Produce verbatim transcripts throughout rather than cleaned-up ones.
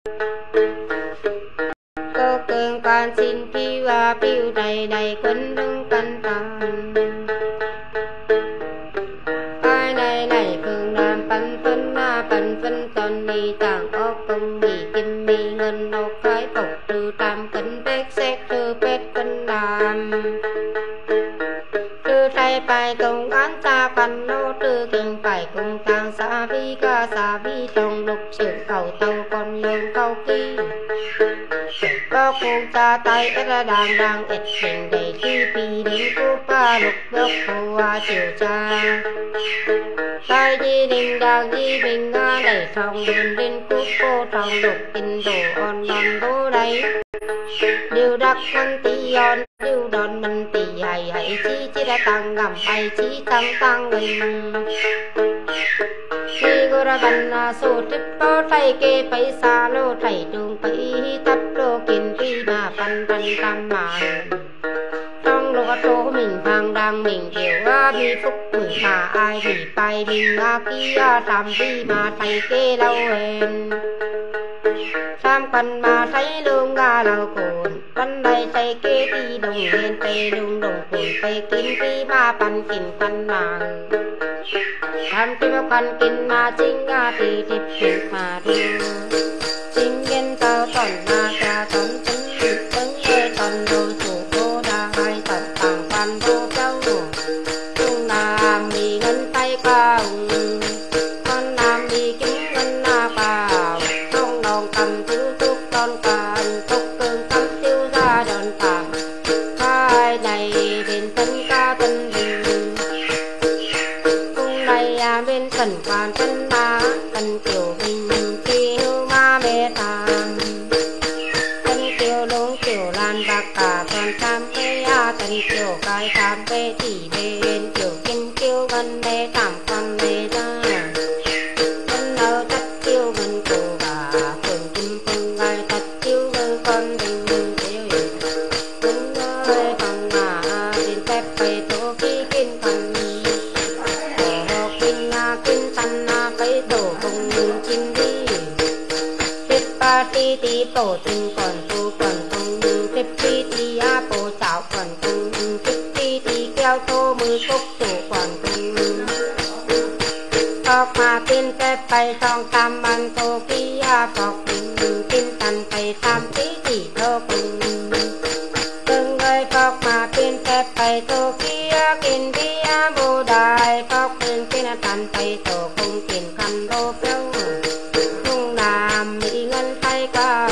cô cường quan xin phiêu à phiêu đầy đầy quân đông căn tàn ai này này phương nam phân phân na phân phân toàn đi tàng ốc công bị kim mi ngân ốc khái phục trừ tam cân bếch xét trừ bếch cân làm trừ thay bài công án cha phần nô trừ kinh phải cùng tàng xa vi ca xa vi trong lục sự cầu tàu con lương cầu kỳ có cùng cha tay ít là đàng đàng ít tình đầy chi phí đến cô ba lục gốc hồ à chiều cha tay đi đình đàng đi bình nga đẩy trong đường đến cúp cô trong lục kinh đồ on đòn đô đấy điều đặc phân tì on điều đòn mình tì hay hay chi chi đã tăng ngầm hay chi tăng tăng mình khi cô ra bắn số trích bao thay kê phải xa lô thầy đường phải thấp lô kinh phi mà bắn bắn tam mà trong lô trô mình vàng đang mình kiểu á bị phúc mừng mà ai bị bay mình á kia làm đi mà thầy kê đâu hên tham quần mà thấy lương ga lầu cồn văn đây thầy kê đi đồng lên tây đồng đồng cồn phải kinh phi mà bắn kinh văn mà tham phi mà bắn kinh mà chính á thì thịt thịt mà đưa chính nhân tao toàn mà ta toàn tính tính ê toàn đồ chủ cô đã hai toàn tàng văn đô châu chung làm đi ngân tay cao con làm đi kính ngân na vào không đồng cầm thứ thuốc con cần thuốc cơn cắm tiêu ra đòn tạm hai này bên thân ca tân bình cung này à bên thần quan tân ma tân kiểu bình kỳ hưu ma mê tàm tân kiểu lũng kiểu lan bạc cả toàn tam mê à tân kiểu cái tam mê chỉ bên kiểu kinh kiểu gần mê tạm con mê ra tân ở tất kiểu gần cổ bà phường kim phương gai tất kiểu gần con đình kiểu tân ơi bằng mà bên tép bày tổ khi kinh phần tổ kinh à kinh tân à cái tổ cùng chim đi tiếp ba ti ti tổ tình còn tu còn cùng tiếp ti ti a bộ chảo còn cùng tiếp ti ti keo tô mười cốc chủ còn cùng tóc mà tin tép bay trong tam ăn tô kia bọc tin tần bay tam tí chỉ tô cùng từng người bọc mà tin tép bay tô kia kinh bia bồ đài bọc bên kia tần bay tô cùng kinh khăn đô béo không làm mỹ ngân tay cao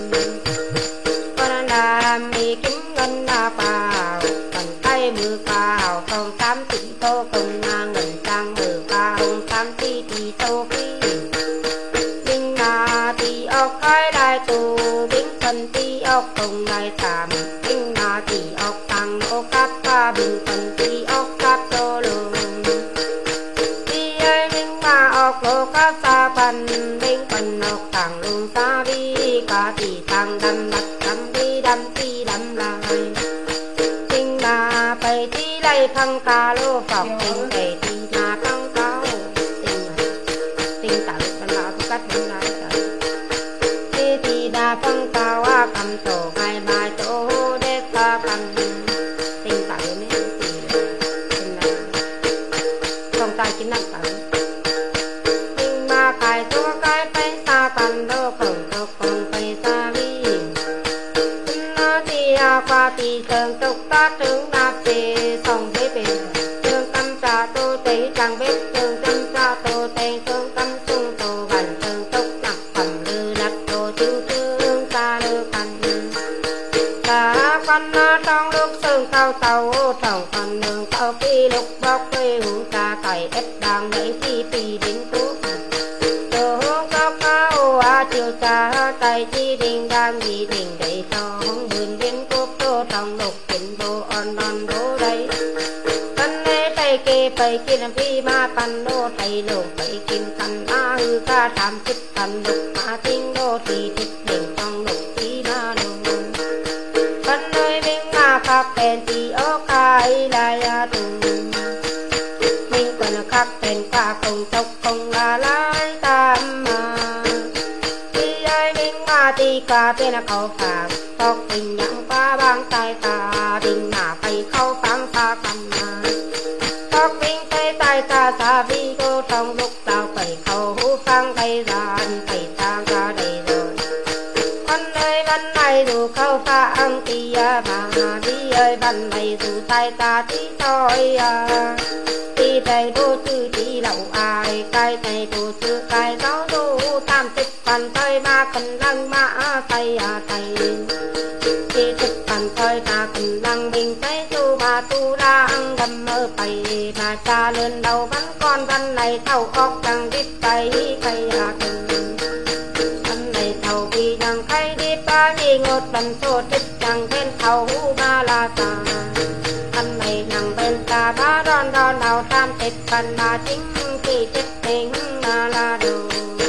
con làm mỹ kính ngân na vào còn tay mưa cao không tám tỷ tô cùng ngang ngân trang mưa cao tám tỷ tỷ tô khi bình na tỷ ốc cái đại tù bình phần tỷ ốc cùng đại tạm bình na tỷ ốc tăng ốc cáp và bình phần tỷ ốc cáp tô lùm tỷ ơi bình ma ốc lô cáp xa phần bình phần ốc tăng lùm xa vi cả tỷ tăng đâm đặt đâm đi đâm tỷ đâm lại bình na bày tỷ lấy phăng ca lô phọc bình bày tỷ na phăng cao tình tặng phần lão tu cách bình lại tỷ tỷ đa phăng cao á cầm tổ hai bài tổ đế ca cầm tình tặng mấy tỷ tình này không tay chính nặng tặng tình mà cái tua cái bay xa cầm đô khổng đô khổng bay xa vi nó thì qua thì thường tục ta trứng đạp về sông bế bề trường tâm trà tô tế chẳng bếp trường tâm trà tô tế trường tâm sung tô gần trường tục nặng phẩm lư lắc tô chữ trương ta lư khăn cả con trong lúc sương cao tàu trong con đường tàu phi lục bóc quê hữu ta cày ít đang lấy phi phi đến thuốc đồ hương cao cao à chiều cha tay chi đình đang gì đình đầy to hông bươn đến cốp tô trong lục kinh đô on on đô đây tân lê tay kê phải kia làm phi ma pan đô thầy lồng phải kim khăn a hư ca tham chích khăn lục ma tinh đô thì thích đỉnh trong lục phi ma đô tân nơi bên nga khắc bền thì ô khai lại a tùng mình còn khắc bền qua cùng tộc cùng là lái tam mà ơi mình mà thì cả tên là khẩu phạt tóc tình nhặng qua băng tay ta tình mà phải khâu phang xa cầm mà tóc mình tay tay ta xa vì cô trong lúc tao phải khâu hú phang tay ra phải sang ra đây rồi con ơi văn này dù khâu phang thì mà đi ơi văn này dù tay ta tí thôi à thì thầy cô chữ thì lậu ai cái thầy cô chữ cái giáo đô tam tích bàn tay ba cần lăng mã tay à thầy thì tích bàn tay ta cần lăng bình tay tu mà tu đang đâm mơ bày mà cha lên đầu vẫn con văn này thâu óc chẳng biết tay cây à thầy văn này thâu vì đang khai đi ba nghi ngột lần số tích chẳng thêm thâu ba là ta văn này nàng bên ta ba đòn đòn nào tam tích phần mà chính kỳ tích tình mà là đồ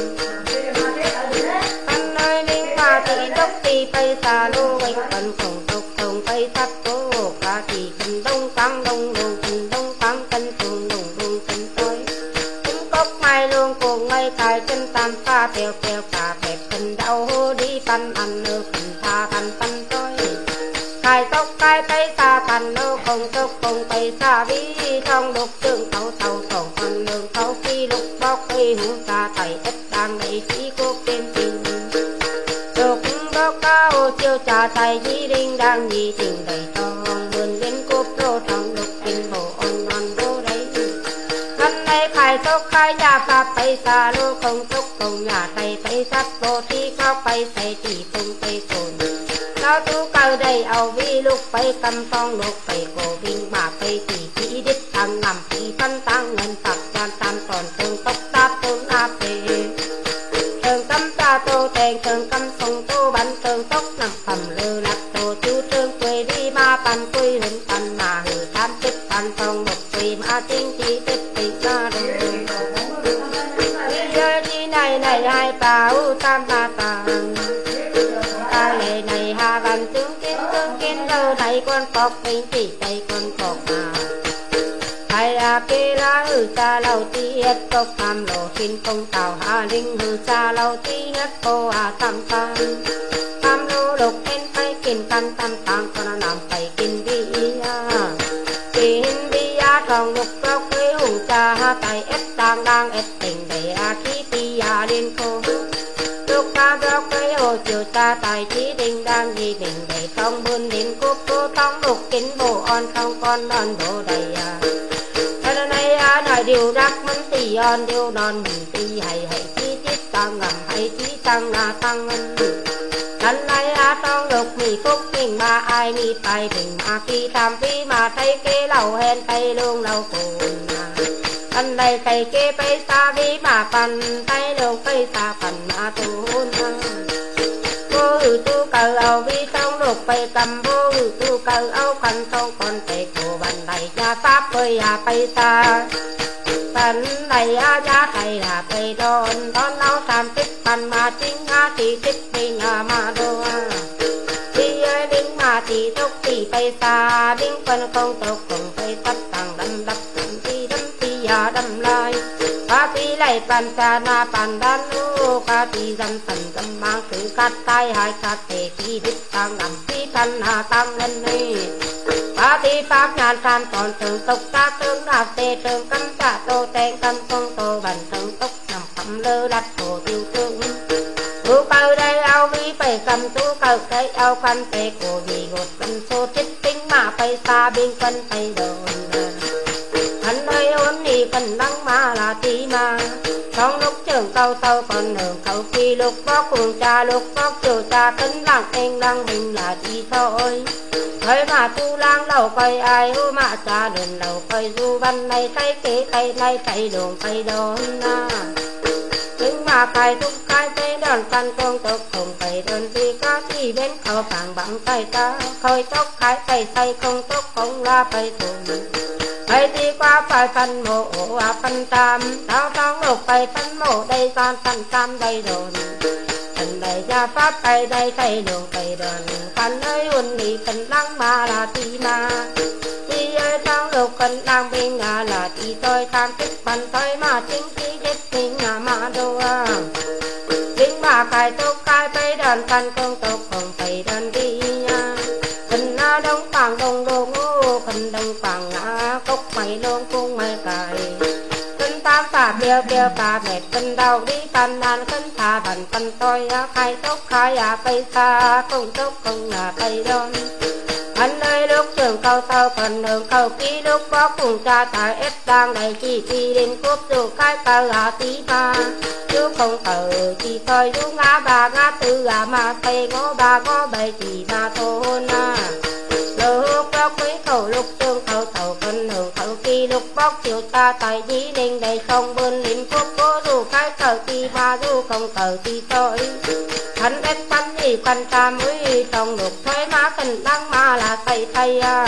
văn ơi linh mà thì đốc thì bay xa lô bánh phần khổng tộc tổng bay sắp tố cả thì cần đông căng đông đông cần đông căng cân tùng đông đông cần tôi cũng cốc mai luôn cùng ngay cài chân tam pha tèo tèo cả bẹp cần đau hô đi pan ăn nơ cần tha pan pan tôi cài tóc cài tay xa pan nơ không tóc không tay xa vì trong đục trường tàu tàu tổng phần đường tàu khi lúc bóc khi hung xa tay ít đang đầy chỉ cô tên tình đục bóc cao chiều trà tay chỉ đinh đang nhị tình đầy thong vườn lên cốp lô trong đục kinh bộ on on đô đấy hôm nay khai tóc khai nhà pháp tay xa lô không tóc không nhà tay tay sắt bộ thi khóc bay tay chỉ tung tay tồn nó tu cầu đầy ảo vi lúc bay cầm phong lúc bay cổ vinh mà bay chỉ chỉ đích thằng nằm chỉ phân tăng ngân tập gian tam còn tương tóc tát tương áp về tương tâm ta tô tèn tương căm sông tô bắn tương tóc nằm phẩm lư lạc tô chú trương quê đi ma pan quê hình pan mà hử tam tích pan phong một quê ma tinh chỉ tích tích ra đường giờ đi này này hai bảo tam ba tàng ta lệ này hà văn tướng kiến tướng kiến đâu này con cọp bình chỉ tay con cọp mà hay là kê lá hư cha lâu ti hết cốc tham lộ xin công tàu hà linh hư cha lâu ti hết cô à tam tam tam lô lục em phải kinh tam tam tam con làm phải kinh đi à kinh đi à trong lục cốc với hùng cha ha tay ép đang đang ép tình để à khí ti à liên cô lúc ta góc cái hồ chiều ta tài trí đình đang gì đình để không buôn đến cúp cô tông lục kính bộ on không con non bộ đầy à cho này à nói điều rắc mấn tì on điều non mình tì hay hay chi tiết tăng ngầm hay chi tăng là tăng ngân lần này à trong lục mì phúc mình mà ai mi tay mình mà khi tam vi mà thấy kế lầu hèn tay lương lầu cồn lần này tay kế bay xa vi mà phần tay lương bay xa phần mà tu hôn vô hư tu cầu âu vi trong lục bay cầm vô hư tu cầu âu khăn trong con tay cổ bàn này cha pháp bơi à bay xa phần này à giá thầy là bay đón đón áo tam tích phần mà chính á thì tích bình à mà đô đi ơi đinh mà thì tốc thì bay xa đinh phần không tốc không bay tắt tăng đâm đập đâm đi đâm thì à đâm lại ba tí lại bàn trà na bàn đan lô ba tí dâm phần dâm mang thứ cắt tay hai cắt thể khi đích tăng nằm tí thân hà tăng lên đi ba tí pháp nhàn tràn còn thường tốc ta tương đạp tê tương cắm cả tô tên cắm công tô bàn tương tốc nằm phẩm lơ đặt hồ tiêu tương tu cầu đây ao vi phải cầm tu cầu đây ao khăn tê cổ vì gột lần số trích tính mà phải xa bên quân phải đồn anh ơi ôn đi cần đăng mà là tí mà trong lúc trường câu tâu còn đường cầu khi lúc có cuồng cha lúc có chiều cha cấn lặng anh lăng mình là tí thôi thôi mà tu lang đầu coi ai hô mà cha đường đầu coi du văn này tay kế tay này tay đường tay đồn na nhưng mà cài thúc khai tay đòn căn con tộc cùng tay đơn vì có gì bên khẩu phẳng bằng tay ta khơi tóc khai tay tay không tóc không la tay thùng phải đi qua phải phân mộ à phân tam đau trong lục phải phân mộ đây gian phân tam đây đồn phần đây gia pháp tay đây tay đường tay đồn phần ơi huân đi phần lăng mà là tí mà đi ơi trong lục phần đang bên ngà là tí tôi tam tích phần tôi mà chính khí đích tình ngà mà đô à chính mà mà cài tốt cài bay đàn khăn công tốt không phải đàn đi nha khăn na đông bằng đông đông ô khăn đông bằng á cốc mày lông cung mày cài khăn tam phà bèo bèo phà mệt khăn đau đi khăn đàn khăn thà bản khăn tôi á khai tốt khai à bay xa công tốt không là bay đón anh ơi lúc trường câu tao phần đường câu ký lúc bó cùng cha tại ép đang đầy chi chi đến cúp dù cái tờ à tí ba chú không tờ chỉ thôi chú ngã bà ngã tư à mà xây ngó bà ngó bầy chỉ mà thôn à lúc bó quý khẩu lúc trường câu tàu phần đường câu ký lúc bó chiều ta tại dĩ đình đầy không bên lính cúp bố dù cái tờ chi mà dù không tờ chi thôi hắn ép bắn gì quan tâm mới trong lục thuế má cần đăng mà là thầy thầy à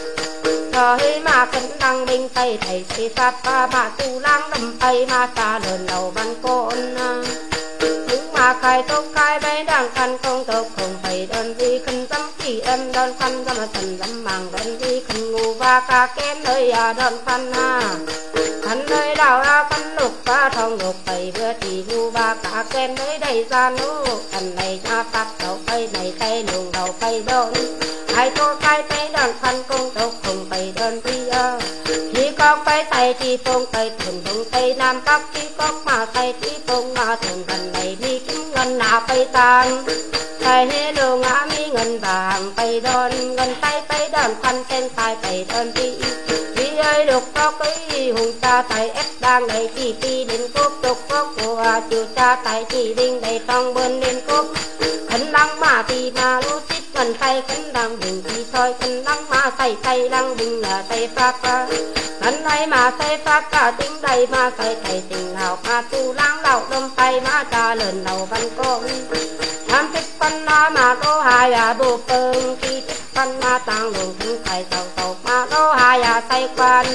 thời mà cần đăng bên thầy thầy thầy sát ba mà tu lang đâm thầy mà xa đơn đầu văn con những mà khai tốt khai bé đang khăn không tốt không phải đơn gì khăn dâm chỉ em đơn khăn ra mà thần dâm màng đơn gì khăn ngu và cả kém nơi à đơn khăn à khăn nơi đào ra khăn lục và thông lục thầy vừa thì ngu và cả kém nơi đầy ra nô khăn này nha phát đầu cây này cây luồng đầu cây đơn hai tô cây cây đơn khăn công tốt không phải đơn gì à chỉ có cây thầy chỉ phong cây thường đông tây nam bắc chỉ có mà thầy chỉ phong mà thường gần này đi kiếm ngân nào cây tàn thầy hê đồ ngã mi ngân vàng cây đơn ngân tay cây đơn khăn tên thầy cây đơn đi đi ơi đục có cái hùng cha thầy ép đang đầy chỉ đi đến cốp đục có của chiều cha thầy chỉ đinh đầy trong bên đến cốp khấn đăng mà thì mà lú chít ngân tay khấn đăng bình thì thôi khấn đăng mà thầy thầy đăng bình là thầy pháp khấn này mà thầy pháp cả tính đầy mà thầy thầy tình nào mà tu láng đầu đông tay mà cha lần đầu văn con tham thích phân nó mà có hai là bộ phương khi thích phân mà tăng luồng thân thầy sầu sầu mà có hai là tay quan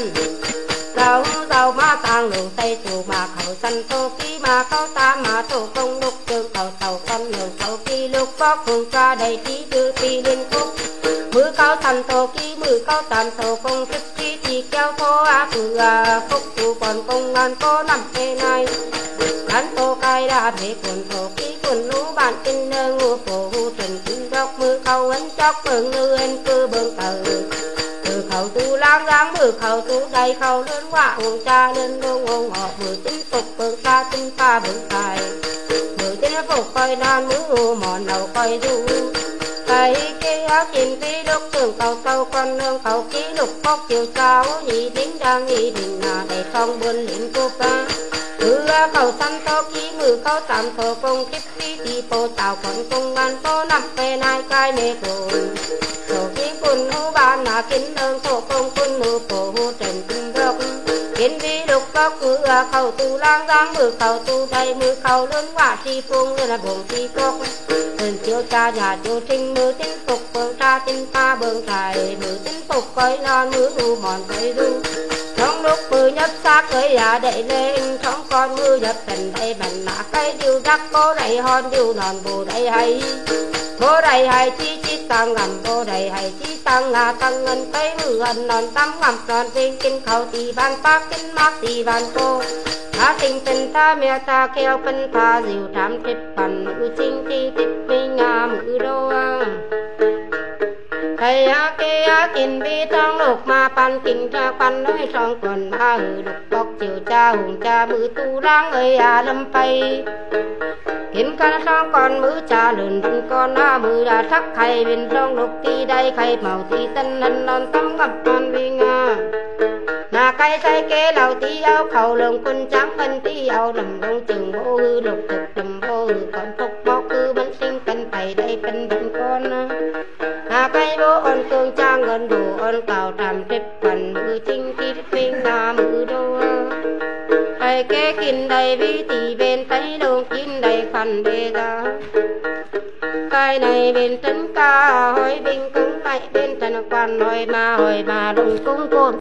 dầu dầu mà tăng luồng tay chủ mà khẩu sân tô ký mà khẩu tam mà tổ công lúc trường tàu tàu con luồng tàu ký lúc bóc hùng cha đầy trí tư ti liên cúc mưa cao thành tổ ký mưa cao thành tổ công thích chi thì kéo thô á từ à phúc chủ còn công ngàn có nằm bên này hắn tô cay đã về quần tổ ký quần lũ bạn tin nơ ngô phổ hù trần kinh góc mưa khâu ấn chóc bừng nư ên cơ bừng tờ từ khẩu tu lang dáng bự khẩu tu đầy khẩu lớn quả hùng cha lên đông ngông họ bự chính phục bừng ta tinh pha bừng tài bự chính phục coi non mưa hồ mòn đầu coi du thầy kia kinh phí lúc trường cầu sâu con nương cầu ký lục bóc chiều sao nhị tính đang nhị đình là để trong buôn lĩnh cô ca cứ cầu săn to ký mười câu tạm thổ công kiếp ký thì phố tạo còn công an phố nằm về nai cai mê cồn thổ ký quân hú ban là kính đơn thổ công quân nữ phổ hú trần kinh rộng kiến vi lục bóc cứ cầu tu lang giang mười cầu tu đầy mười cầu lớn quả chi phương là bổng chi cốc thường chiếu cha nhà chiếu trinh mưa tính phục bường cha tinh ta bường trải mưa tính phục coi non mưa u mòn cây ru trong lúc mưa nhấp xác cưới à đẩy lên trong con mưa dập thành đây bành lạ cây điêu đắc có đầy hòn điêu nòn bù đầy hay bố đầy hay chi chi tăng ngầm bố đầy hay chi tăng ngà tăng ngân cây mưa hần nòn tắm ngầm tròn trên kinh khẩu tì ban bác kinh mát tì ban cô ta tình tình ta mẹ ta kêu phân ta dìu thám trích phần mữ sinh thi tích minh ngà mữ đô thầy á kê á kinh vi trong lục mà pan kinh cha pan nói trong quần ma hử đục bọc chiều cha hùng cha mữ tu ráng ơi à lâm phay kinh ca trong con mữ cha lươn thân con á mữ đã thắc khay bên trong lục ti đây khay màu ti tân hân non tâm ngập con vi nga na cây say kê lầu tí áo khẩu lồng quân trắng phân tí áo đầm đông trường vô hư lục thực đầm vô hư còn phục bó cư bấn sinh cân thầy đây cân bấn con na cây vô ôn cương trang gần đủ ôn cào tràm trip phần mư chinh khi phinh na mư đô thầy kê kinh đầy vi tì bên thấy đông kín đầy khăn bê ra cây này bên trấn ca hỏi binh cứng lại bên trần quan hỏi mà hỏi mà đồng cung côn